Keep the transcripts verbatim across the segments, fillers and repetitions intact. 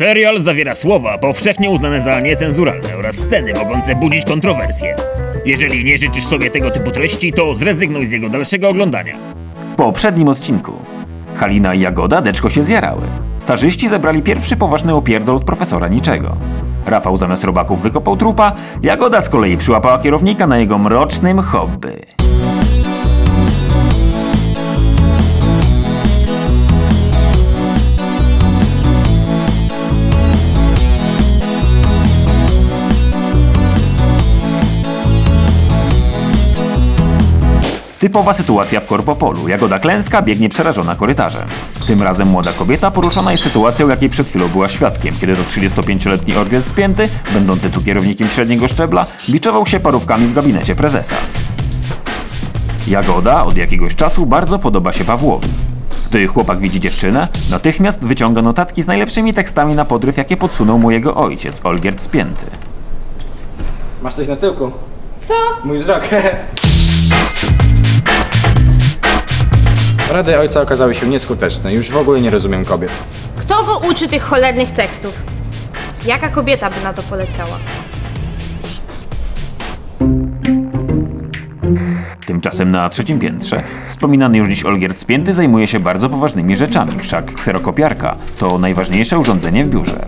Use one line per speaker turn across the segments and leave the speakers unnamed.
Serial zawiera słowa powszechnie uznane za niecenzuralne oraz sceny mogące budzić kontrowersje. Jeżeli nie życzysz sobie tego typu treści, to zrezygnuj z jego dalszego oglądania.
W poprzednim odcinku Halina i Jagoda deczko się zjarały. Starzyści zebrali pierwszy poważny opierdol od profesora niczego. Rafał zamiast robaków wykopał trupa, Jagoda z kolei przyłapała kierownika na jego mrocznym hobby. Typowa sytuacja w Korpopolu. Jagoda klęska, biegnie przerażona korytarzem. Tym razem młoda kobieta poruszona jest sytuacją, jakiej przed chwilą była świadkiem, kiedy to trzydziestopięcioletni orgiel spięty, będący tu kierownikiem średniego szczebla, biczował się parówkami w gabinecie prezesa. Jagoda od jakiegoś czasu bardzo podoba się Pawłowi. Gdy chłopak widzi dziewczynę, natychmiast wyciąga notatki z najlepszymi tekstami na podryw, jakie podsunął mu jego ojciec, Olgierd Spięty.
Masz coś na tyłku?
Co?
Mój wzrok. Rady ojca okazały się nieskuteczne. Już w ogóle nie rozumiem kobiet.
Kto go uczy tych cholernych tekstów? Jaka kobieta by na to poleciała?
Tymczasem na trzecim piętrze wspominany już dziś Olgierd Spięty zajmuje się bardzo poważnymi rzeczami, wszak kserokopiarka to najważniejsze urządzenie w biurze.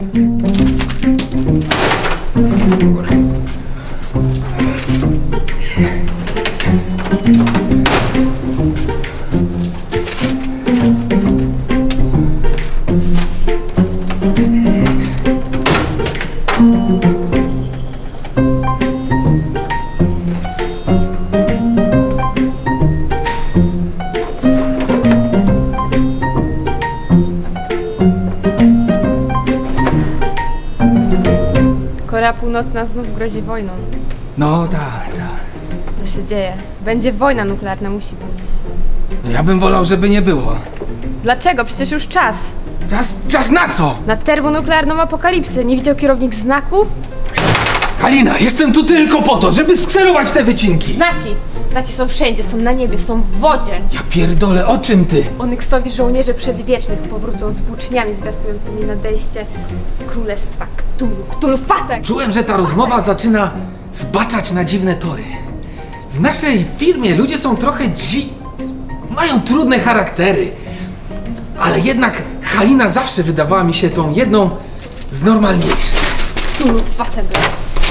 Korea Północna znów grozi wojną.
No tak, tak.
To się dzieje. Będzie wojna nuklearna, musi być.
Ja bym wolał, żeby nie było.
Dlaczego? Przecież już czas.
Czas, czas na co?
Na termonuklearną apokalipsę. Nie widział kierownik znaków?
Halina, jestem tu tylko po to, żeby skserować te wycinki.
Znaki! Znaki są wszędzie, są na niebie, są w wodzie.
Ja pierdolę, o czym ty?
Onyksowi żołnierze przedwiecznych powrócą z włóczniami zwiastującymi nadejście królestwa Ktulu, Ktulfata.
Czułem, że ta rozmowa zaczyna zbaczać na dziwne tory. W naszej firmie ludzie są trochę dzi... mają trudne charaktery. Ale jednak Halina zawsze wydawała mi się tą jedną z normalniejszych.
Ktulfata była.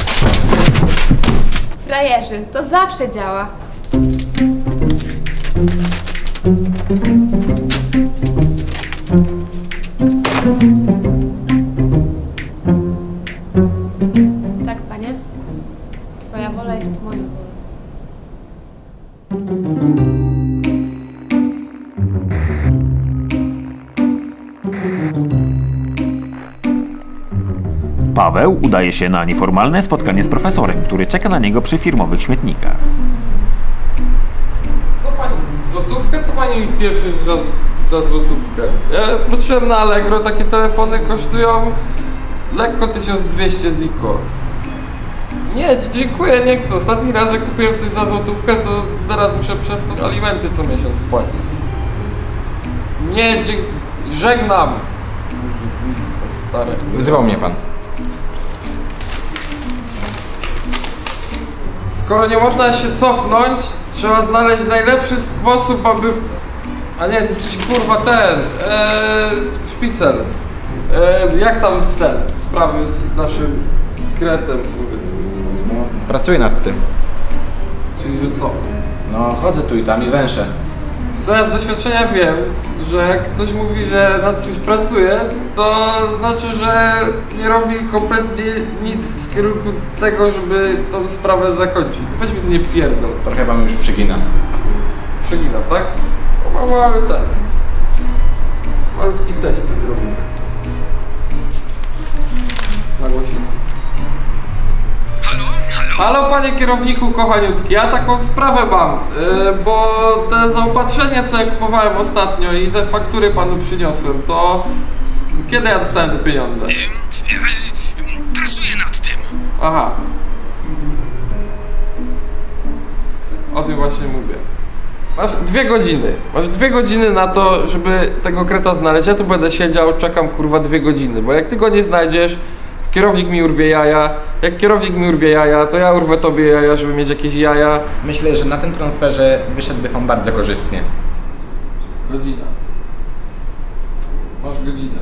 Frajerzy, to zawsze działa. Tak, panie. Twoja wola jest moją wolą.
Paweł udaje się na nieformalne spotkanie z profesorem, który czeka na niego przy firmowych śmietnikach.
Co pani, złotówkę? Co pani mi pieprzy za, za złotówkę? Ja patrzyłem na Allegro, takie telefony kosztują lekko tysiąc dwieście ziko. Nie, dziękuję, nie chcę. Ostatni raz jak kupiłem coś za złotówkę, to teraz muszę przez to alimenty co miesiąc płacić. Nie, dziękuję. Żegnam. Blisko, stare.
Wyzywał mnie pan.
Skoro nie można się cofnąć, trzeba znaleźć najlepszy sposób, aby... A nie, to jesteś kurwa ten... Eee, szpicel. Eee, jak tam z ten? Sprawy z naszym kretem, powiedzmy.
No, pracuję nad tym.
Czyli, że co?
No, chodzę tu i tam i węszę.
Co ja z doświadczenia wiem, że jak ktoś mówi, że nad czymś pracuje, to znaczy, że nie robi kompletnie nic w kierunku tego, żeby tą sprawę zakończyć. Weź mi to nie pierdol.
Trochę wam już przegina.
Przeginam, tak? O, mały ten. Malutki teścik zrobimy. Nagłośnij.
Halo? Halo?
Halo panie kierowniku kochaniutki, ja taką sprawę mam, yy, bo te zaopatrzenie, co ja kupowałem ostatnio i te faktury panu przyniosłem, to kiedy ja dostałem te pieniądze?
Pracuję nad tym.
Aha. O tym właśnie mówię. Masz dwie godziny. Masz dwie godziny na to, żeby tego kreta znaleźć. Ja tu będę siedział, czekam kurwa dwie godziny, bo jak ty go nie znajdziesz, kierownik mi urwie jaja. Jak kierownik mi urwie jaja, to ja urwę tobie jaja, żeby mieć jakieś jaja.
Myślę, że na tym transferze wyszedłby pan bardzo korzystnie.
Godzina. Masz godzinę.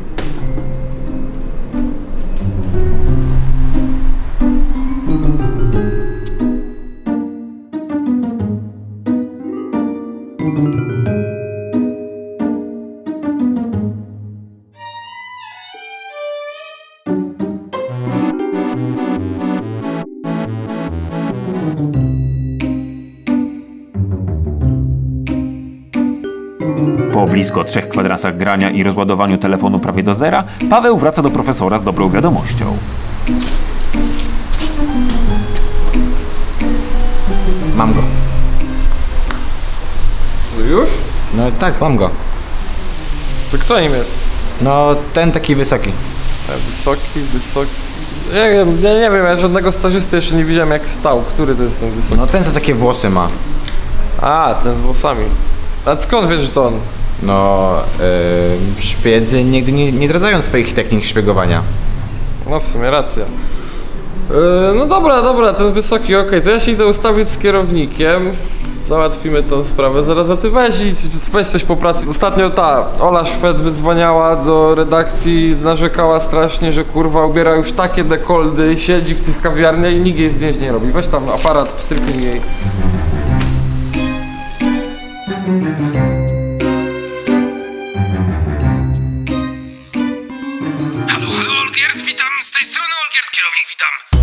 Po blisko trzech kwadransach grania i rozładowaniu telefonu prawie do zera, Paweł wraca do profesora z dobrą wiadomością.
Mam go.
Co, już?
No tak, mam go.
To kto im jest?
No ten taki wysoki.
Wysoki, wysoki... Ja, ja, ja nie wiem, ja żadnego stażysty jeszcze nie widziałem jak stał. Który to jest ten wysoki?
No ten co takie włosy ma.
A, ten z włosami. A skąd wiesz, że to on?
No, yy, szpiedzy nigdy nie, nie zdradzają swoich technik szpiegowania.
No w sumie racja. Yy, no dobra, dobra, ten wysoki, okej, okay. To ja się idę ustawić z kierownikiem. Załatwimy tą sprawę. Zaraz, a ty weź i weź coś po pracy. Ostatnio ta Ola Szwed wydzwaniała do redakcji, narzekała strasznie, że kurwa ubiera już takie dekoldy, siedzi w tych kawiarniach i nikt jej zdjęć nie robi. Weź tam aparat, pstryknij jej.
Halo, halo, Olgierd, witam, z tej strony Olgierd, kierownik, witam.